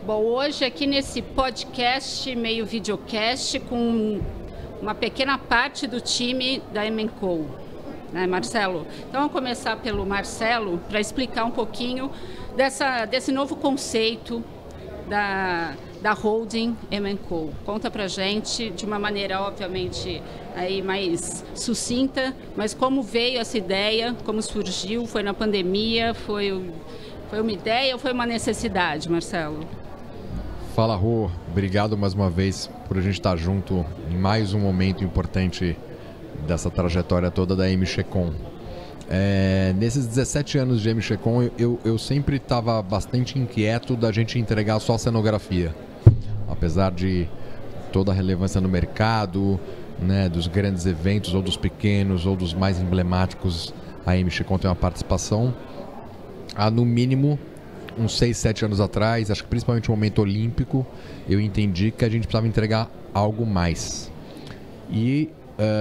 Bom, hoje aqui nesse podcast, meio videocast, com uma pequena parte do time da M&Co, né, Marcelo? Então, vamos começar pelo Marcelo para explicar um pouquinho desse novo conceito da holding M&Co. Conta pra gente de uma maneira, obviamente, aí mais sucinta, mas como veio essa ideia, como surgiu, foi na pandemia, foi uma ideia ou foi uma necessidade, Marcelo? Fala, Rô. Obrigado mais uma vez por a gente estar junto em mais um momento importante dessa trajetória toda da M&Co. Nesses 17 anos de M&Co, eu sempre estava bastante inquieto da gente entregar só cenografia. Apesar de toda a relevância no mercado, né, dos grandes eventos, ou dos pequenos, ou dos mais emblemáticos, a M&Co tem uma participação. Há, no mínimo, uns 6, 7 anos atrás, acho que principalmente no momento olímpico, eu entendi que a gente precisava entregar algo mais. E,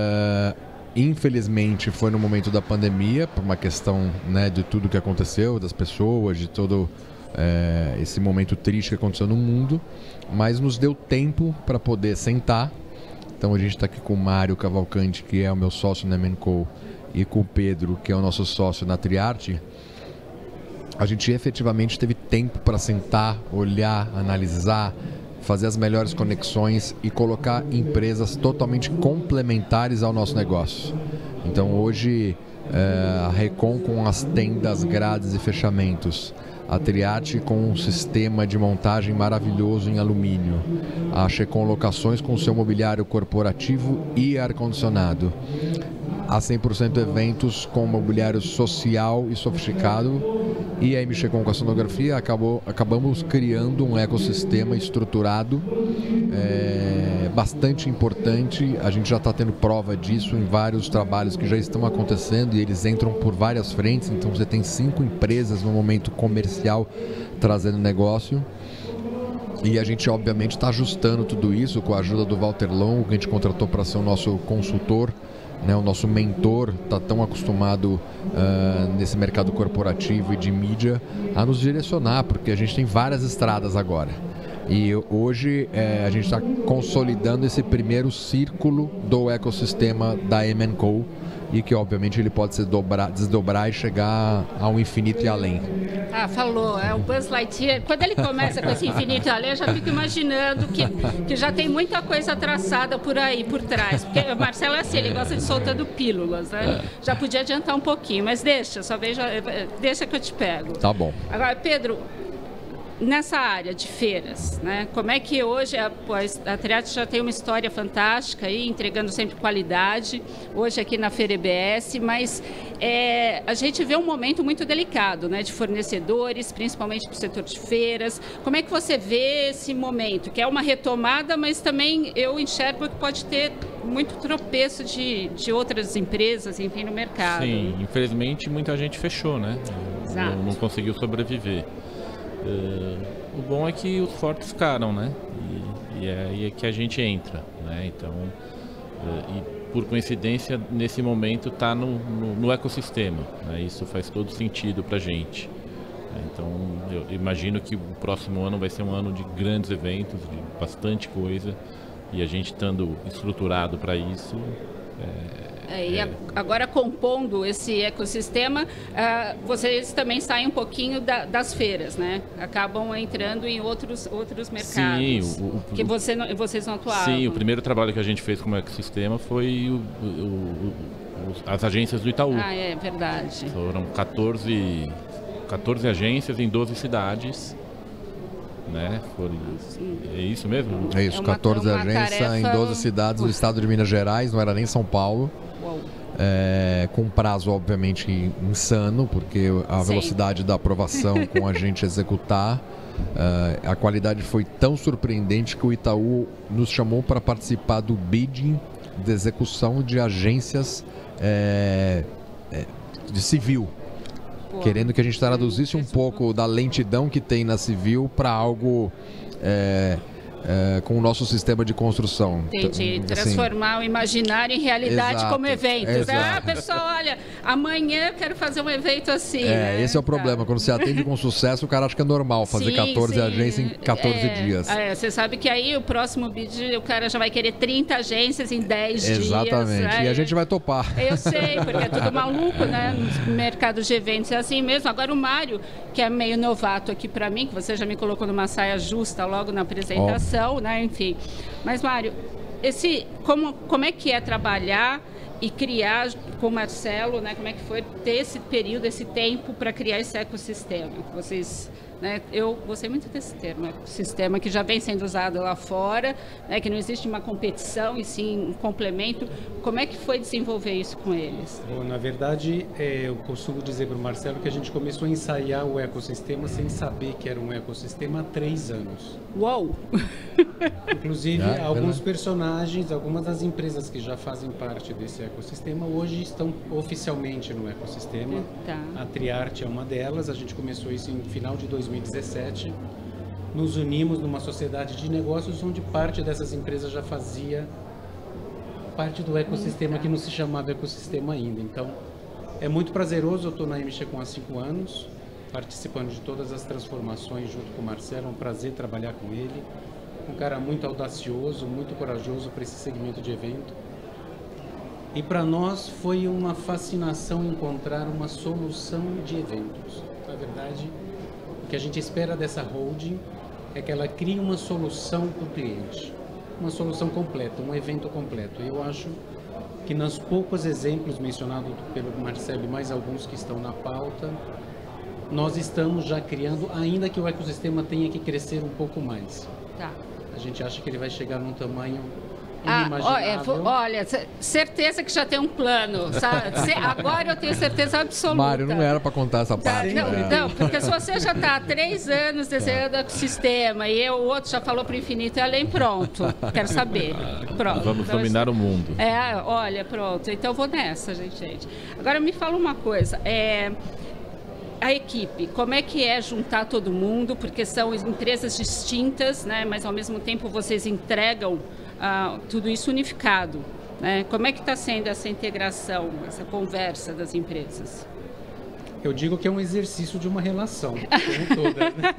infelizmente, foi no momento da pandemia, por uma questão, né, de tudo que aconteceu, das pessoas, de todo esse momento triste que aconteceu no mundo, mas nos deu tempo para poder sentar. Então a gente está aqui com o Mário Cavalcanti, que é o meu sócio na M&Co, e com o Pedro, que é o nosso sócio na Triarte. A gente efetivamente teve tempo para sentar, olhar, analisar, fazer as melhores conexões e colocar empresas totalmente complementares ao nosso negócio. Então hoje a Recon com as tendas, grades e fechamentos, a Triarte com um sistema de montagem maravilhoso em alumínio, a Checon Locações com seu mobiliário corporativo e ar-condicionado, a 100% Eventos com mobiliário social e sofisticado, e a M&Co com a cenografia. Acabamos criando um ecossistema estruturado bastante importante. A gente já está tendo prova disso em vários trabalhos que já estão acontecendo e eles entram por várias frentes. Então você tem 5 empresas no momento comercial trazendo negócio. E a gente obviamente está ajustando tudo isso com a ajuda do Walter Longo, que a gente contratou para ser o nosso consultor, né, o nosso mentor. Está tão acostumado nesse mercado corporativo e de mídia a nos direcionar, porque a gente tem várias estradas agora. E hoje a gente está consolidando esse primeiro círculo do ecossistema da M&Co, e que obviamente ele pode se desdobrar e chegar ao infinito e além. Ah, falou, é o Buzz Lightyear. Quando ele começa com esse infinito e além, eu já fico imaginando que já tem muita coisa traçada por aí, por trás. Porque o Marcelo é assim, ele gosta de soltando pílulas, né? Já podia adiantar um pouquinho, mas deixa que eu te pego. Tá bom. Agora, Pedro, nessa área de feiras, né? Como é que hoje a Triarte já tem uma história fantástica aí, entregando sempre qualidade, hoje aqui na Feira EBS, mas a gente vê um momento muito delicado, né, de fornecedores, principalmente para o setor de feiras. Como é que você vê esse momento? Que é uma retomada, mas também eu enxergo que pode ter muito tropeço de outras empresas, enfim, no mercado. Sim, infelizmente muita gente fechou, né? Exato. Não conseguiu sobreviver. O bom é que os fortes ficaram, né? E é aí que a gente entra, né? Então, e por coincidência, nesse momento está no ecossistema, né? Isso faz todo sentido para a gente. Então, eu imagino que o próximo ano vai ser um ano de grandes eventos, de bastante coisa, e a gente estando estruturado para isso. Agora, compondo esse ecossistema, vocês também saem um pouquinho das feiras, né? Acabam entrando em outros mercados. Sim, que vocês não atuavam. Sim, o primeiro trabalho que a gente fez como ecossistema foi as agências do Itaú. Ah, é verdade. Foram 14 agências em 12 cidades. Né? É isso mesmo? É isso, 14 agências em 12 cidades do estado de Minas Gerais, não era nem São Paulo. Com um prazo obviamente insano, porque a velocidade da aprovação com a gente executar, a qualidade foi tão surpreendente que o Itaú nos chamou para participar do bidding de execução de agências de civil. Querendo que a gente traduzisse um pouco da lentidão que tem na civil para algo com o nosso sistema de construção. Entendi. Transformar o imaginário em realidade. Exato, como eventos. Exato. Pessoal, olha, amanhã eu quero fazer um evento assim. Né? Esse é o problema. Quando você atende com sucesso, o cara acha que é normal fazer 14 agências em 14 dias. Você sabe que aí o próximo bid, o cara já vai querer 30 agências em 10 dias. Exatamente. E a gente vai topar. Eu sei, porque é tudo maluco, né? No mercado de eventos é assim mesmo. Agora o Mário, que é meio novato aqui para mim, que você já me colocou numa saia justa logo na apresentação, né? Enfim. Mas, Mário, como é que é trabalhar e criar com o Marcelo, né? Como é que foi ter esse período, esse tempo para criar esse ecossistema? Vocês, né? Eu gostei muito desse termo, ecossistema, que já vem sendo usado lá fora, né? Que não existe uma competição e sim um complemento. Como é que foi desenvolver isso com eles? Bom, na verdade, eu costumo dizer para o Marcelo que a gente começou a ensaiar o ecossistema sem saber que era um ecossistema há 3 anos. Uou! Inclusive, alguns personagens, algumas das empresas que já fazem parte desse ecossistema hoje estão oficialmente no ecossistema. Tá. A Triarte é uma delas. A gente começou isso em final de 2017. Nos unimos numa sociedade de negócios onde parte dessas empresas já fazia parte do ecossistema que não se chamava ecossistema ainda. Então, é muito prazeroso. Eu estou na MX há 5 anos, participando de todas as transformações junto com o Marcelo. É um prazer trabalhar com ele. Um cara muito audacioso, muito corajoso para esse segmento de evento. E para nós foi uma fascinação encontrar uma solução de eventos. Na verdade, o que a gente espera dessa holding é que ela crie uma solução para o cliente. Uma solução completa, um evento completo. Eu acho que nos poucos exemplos mencionados pelo Marcelo e mais alguns que estão na pauta, nós estamos já criando, ainda que o ecossistema tenha que crescer um pouco mais. Tá. A gente acha que ele vai chegar num tamanho inimaginável. Olha, certeza que já tem um plano, sabe? Agora eu tenho certeza absoluta. Mário, não era para contar essa parte. Não, porque se você já está há 3 anos desenhando o ecossistema e o outro já falou para o infinito e além, pronto. Quero saber. Pronto. Vamos dominar o mundo. Olha, pronto. Então eu vou nessa, gente. Agora me fala uma coisa. A equipe, como é que é juntar todo mundo? Porque são empresas distintas, né? Mas ao mesmo tempo vocês entregam tudo isso unificado, né? Como é que está sendo essa integração, essa conversa das empresas? Eu digo que é um exercício de uma relação, como toda, né?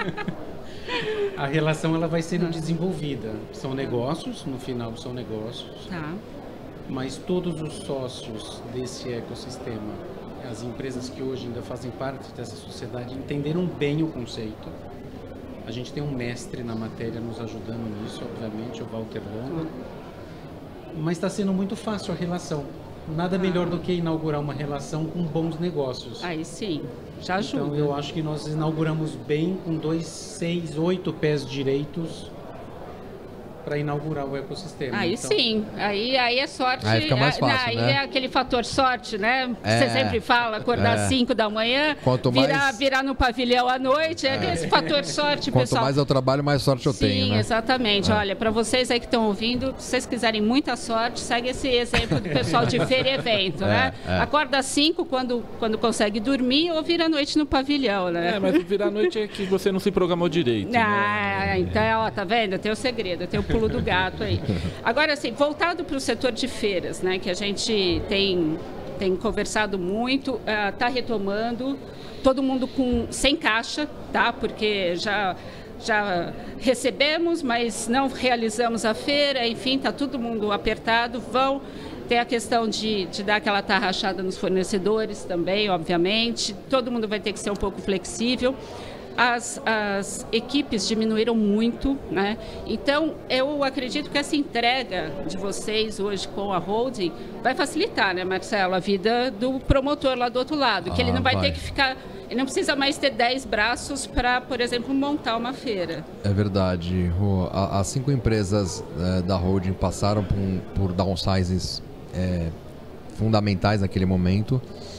A relação ela vai sendo desenvolvida. São negócios, no final são negócios. Tá. Mas todos os sócios desse ecossistema, as empresas que hoje ainda fazem parte dessa sociedade, entenderam bem o conceito. A gente tem um mestre na matéria nos ajudando nisso, obviamente, o Walter Longo. Mas está sendo muito fácil a relação. Nada melhor do que inaugurar uma relação com bons negócios. Aí sim, já ajuda. Então eu acho que nós inauguramos bem com 2, 6, 8 pés direitos para inaugurar o ecossistema. Aí então, sim, aí é sorte. Aí fica mais fácil, aí né? é aquele fator sorte, né? Você sempre fala, acordar às 5 da manhã, virar no pavilhão à noite, é esse fator sorte, Quanto pessoal. Quanto mais eu trabalho, mais sorte eu tenho, né? Sim, exatamente. Olha, para vocês aí que estão ouvindo, se vocês quiserem muita sorte, segue esse exemplo do pessoal de feira e evento, né? Acorda às 5 quando consegue dormir ou vira à noite no pavilhão, né? Mas virar à noite é que você não se programou direito. Né? Então, ó, tá vendo? Tem o segredo, tem o pulo do gato aí. Agora, assim, voltado para o setor de feiras, né, que a gente tem conversado muito, está retomando, todo mundo sem caixa, tá? Porque já recebemos, mas não realizamos a feira, enfim, está todo mundo apertado, tem a questão de dar aquela tarrachada nos fornecedores também, obviamente, todo mundo vai ter que ser um pouco flexível. As equipes diminuíram muito, né? Então, eu acredito que essa entrega de vocês hoje com a holding vai facilitar, né, Marcelo, a vida do promotor lá do outro lado, que ele não vai ter que ficar, ele não precisa mais ter 10 braços para, por exemplo, montar uma feira. É verdade. As 5 empresas da holding passaram por downsizes fundamentais naquele momento.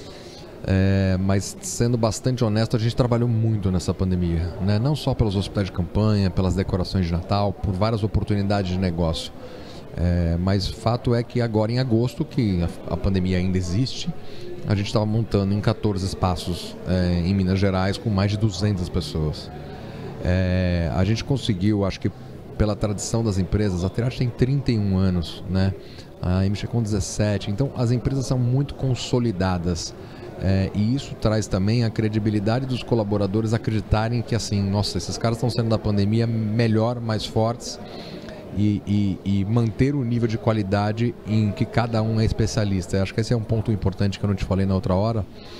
Mas sendo bastante honesto, a gente trabalhou muito nessa pandemia, né? Não só pelos hospitais de campanha, pelas decorações de Natal, por várias oportunidades de negócio, mas fato é que agora em agosto, que a pandemia ainda existe, a gente estava montando em 14 espaços em Minas Gerais com mais de 200 pessoas. A gente conseguiu, acho que pela tradição das empresas, a Triarte tem 31 anos, né? A MX com 17, então as empresas são muito consolidadas. E isso traz também a credibilidade dos colaboradores acreditarem que assim, nossa, esses caras estão saindo da pandemia melhor, mais fortes e manter o nível de qualidade em que cada um é especialista. Eu acho que esse é um ponto importante que eu não te falei na outra hora,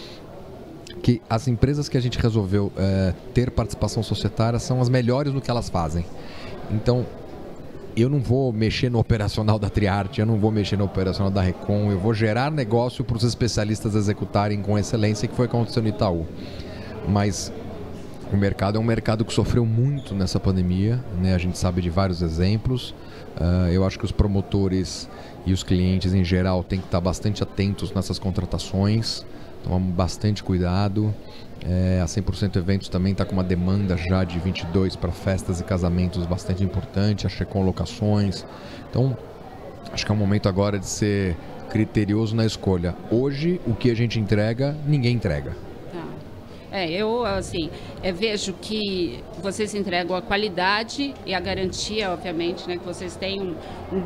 que as empresas que a gente resolveu ter participação societária são as melhores no que elas fazem. Então, eu não vou mexer no operacional da Triarte, eu não vou mexer no operacional da Recon, eu vou gerar negócio para os especialistas executarem com excelência, que foi o que aconteceu no Itaú. Mas o mercado é um mercado que sofreu muito nessa pandemia, né? A gente sabe de vários exemplos. Eu acho que os promotores e os clientes em geral têm que estar bastante atentos nessas contratações, tomar bastante cuidado. A 100% Eventos também está com uma demanda já de 22 para festas e casamentos bastante importante, a com locações. Então, acho que é um momento agora de ser criterioso na escolha. Hoje, o que a gente entrega, ninguém entrega. Eu assim, vejo que vocês entregam a qualidade e a garantia, obviamente, né, que vocês têm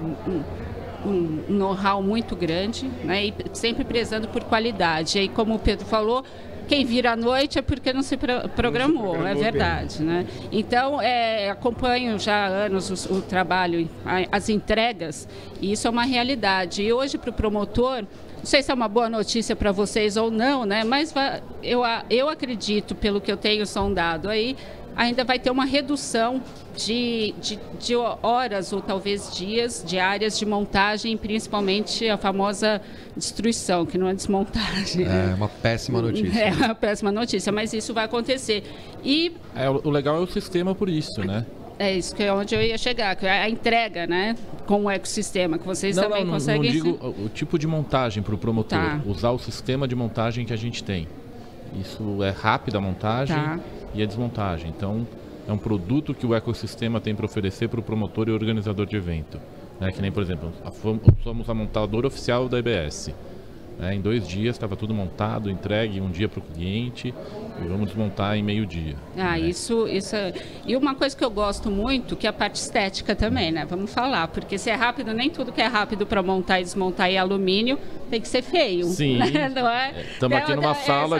um know-how muito grande, né, e sempre prezando por qualidade. E aí, como o Pedro falou, quem vira à noite é porque não se programou, é verdade, né? Então, acompanho já há anos o trabalho, as entregas, e isso é uma realidade. E hoje, para o promotor, não sei se é uma boa notícia para vocês ou não, né? Mas eu acredito, pelo que eu tenho sondado aí, ainda vai ter uma redução de horas ou talvez dias diárias de montagem, principalmente a famosa destruição, que não é desmontagem. É uma péssima notícia. É uma péssima notícia, mas isso vai acontecer. E o legal é o sistema por isso, né? É isso que é onde eu ia chegar, que é a entrega, né, com o ecossistema, que vocês também conseguem... Não digo o tipo de montagem para o promotor, usar o sistema de montagem que a gente tem. Isso é rápida a montagem e a desmontagem. Então, é um produto que o ecossistema tem para oferecer para o promotor e organizador de evento. Que nem, por exemplo, somos a montadora oficial da EBS. Em 2 dias estava tudo montado, entregue um dia para o cliente e vamos desmontar em meio-dia. Isso é... E uma coisa que eu gosto muito, que é a parte estética também, né? Vamos falar, porque se é rápido, nem tudo que é rápido para montar e desmontar em alumínio tem que ser feio. Sim, estamos aqui numa sala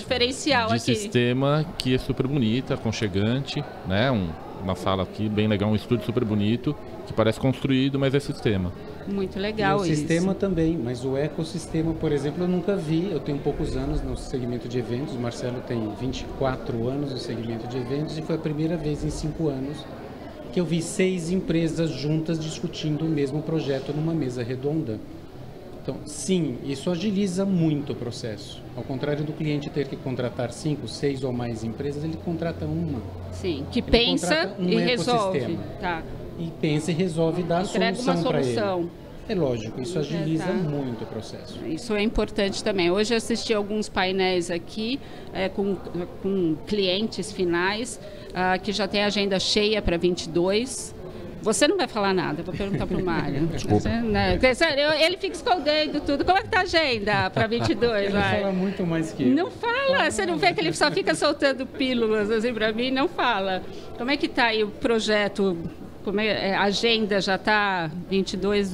de sistema que é super bonita, aconchegante, né? Uma sala aqui bem legal, um estúdio super bonito, que parece construído, mas é sistema. Muito legal isso. O sistema também, mas o ecossistema, por exemplo, eu nunca vi. Eu tenho poucos anos no segmento de eventos, o Marcelo tem 24 anos no segmento de eventos e foi a primeira vez em 5 anos que eu vi 6 empresas juntas discutindo o mesmo projeto numa mesa redonda. Então, sim, isso agiliza muito o processo. Ao contrário do cliente ter que contratar 5, 6 ou mais empresas, ele contrata uma. Sim, que pensa e resolve. E pensa e resolve dar entrega a solução para ele. É lógico, isso agiliza muito o processo. Isso é importante também. Hoje eu assisti alguns painéis aqui com clientes finais que já tem a agenda cheia para 22. Você não vai falar nada, vou perguntar para o Mário. Desculpa. Ele fica escondendo tudo. Como é que está a agenda para 22? Ele fala muito mais que eu. Não fala, você não vê que ele só fica soltando pílulas assim para mim? Não fala. Como é que está aí o projeto? A agenda já está 22,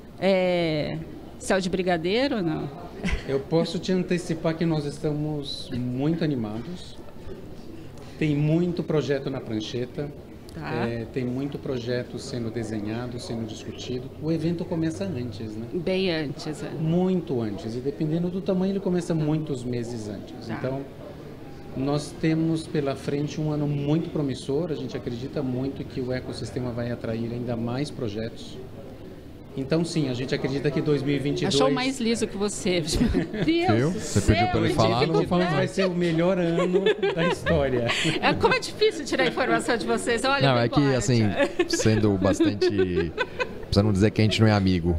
céu de brigadeiro ou não? Eu posso te antecipar que nós estamos muito animados. Tem muito projeto na prancheta. Tem muito projeto sendo desenhado, sendo discutido. O evento começa antes, né? Bem antes. Muito antes. E dependendo do tamanho, ele começa muitos meses antes. Então, nós temos pela frente um ano muito promissor. A gente acredita muito que o ecossistema vai atrair ainda mais projetos. Então, sim, a gente acredita que 2022... Achou mais liso que você. Deus do Você pediu para ele falar, não falou. Vai ser o melhor ano da história. Como é difícil tirar informação de vocês. Olha, não, é que, assim, sendo bastante... Pra não dizer que a gente não é amigo.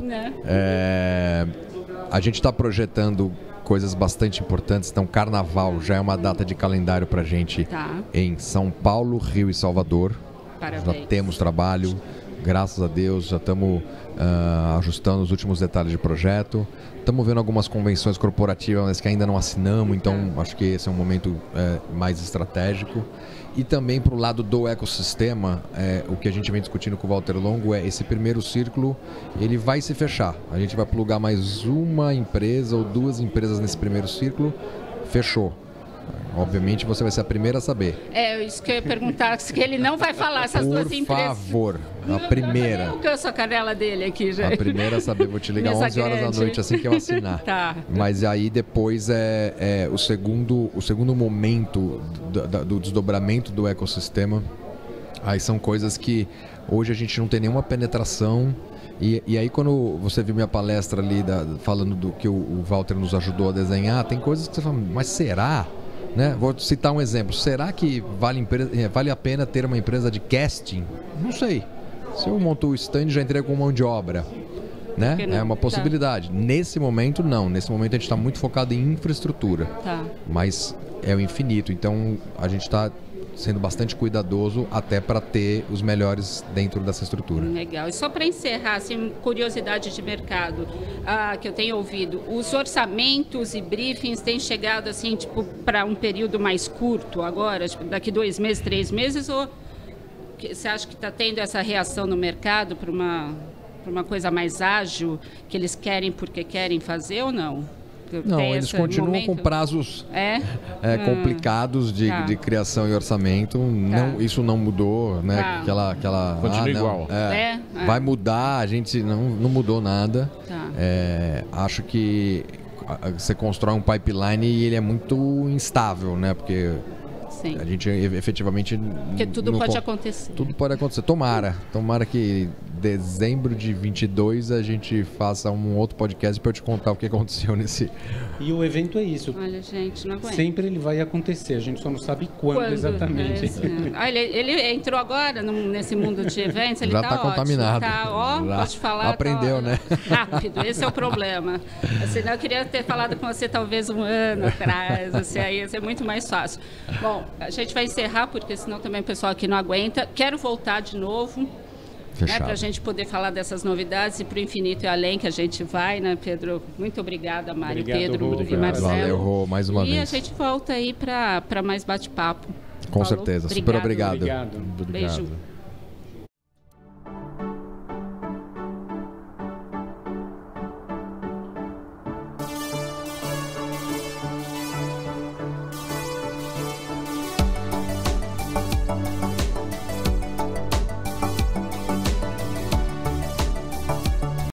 A gente está projetando coisas bastante importantes. Então, Carnaval já é uma data de calendário para a gente em São Paulo, Rio e Salvador. Parabéns. Já temos trabalho. graças a Deus, já estamos ajustando os últimos detalhes de projeto. Estamos vendo algumas convenções corporativas, mas que ainda não assinamos, então acho que esse é um momento mais estratégico. E também para o lado do ecossistema, o que a gente vem discutindo com o Walter Longo é esse primeiro círculo, ele vai se fechar. A gente vai plugar mais uma empresa ou 2 empresas nesse primeiro círculo, fechou. Obviamente você vai ser a primeira a saber. Isso que eu ia perguntar, que ele não vai falar essas 2 empresas. Por favor, a primeira. Eu canso a canela dele aqui, já. A primeira a saber, vou te ligar 11 horas da noite assim que eu assinar. Tá. Mas aí depois o segundo momento do desdobramento do ecossistema. Aí são coisas que hoje a gente não tem nenhuma penetração. E aí quando você viu minha palestra ali falando do que o Walter nos ajudou a desenhar, tem coisas que você fala, mas será? Né? Vou citar um exemplo. Será que vale a pena ter uma empresa de casting? Não sei. Se eu monto o stand, já entrei com mão de obra. Né? É uma possibilidade. Nesse momento, não. Nesse momento, a gente está muito focado em infraestrutura. Tá. Mas é o infinito. Então, a gente está sendo bastante cuidadoso até para ter os melhores dentro dessa estrutura. Legal. E só para encerrar, assim, curiosidade de mercado que eu tenho ouvido, os orçamentos e briefings têm chegado assim, tipo, para um período mais curto agora, tipo, daqui 2 meses, 3 meses, ou você acha que está tendo essa reação no mercado para uma coisa mais ágil, que eles querem porque querem fazer ou não? Não, eles continuam com prazos complicados de criação e orçamento. Não, isso não mudou, né? Continua igual. Vai mudar, a gente não mudou nada. Tá. Acho que você constrói um pipeline e ele é muito instável, né? Porque Sim. a gente efetivamente... Porque tudo pode acontecer. Tudo pode acontecer. Tomara que dezembro de 22 a gente faça um outro podcast para eu te contar o que aconteceu nesse... E o evento é isso. Olha, gente, não aguento. Sempre ele vai acontecer, a gente só não sabe quando exatamente. Ele entrou agora nesse mundo de eventos, ele já está contaminado. Pode falar. Aprendeu, né? Rápido, esse é o problema. Senão eu queria ter falado com você talvez 1 ano atrás, assim, aí ia ser muito mais fácil. Bom, a gente vai encerrar, porque senão também o pessoal aqui não aguenta. Quero voltar de novo. Né, para a gente poder falar dessas novidades e para o infinito e além que a gente vai, né, Pedro? Muito obrigada, Mário, Pedro e Marcelo. Valeu, Rô, mais uma vez. E a gente volta aí para mais bate-papo. Com certeza. Super obrigado. Obrigado. Beijo.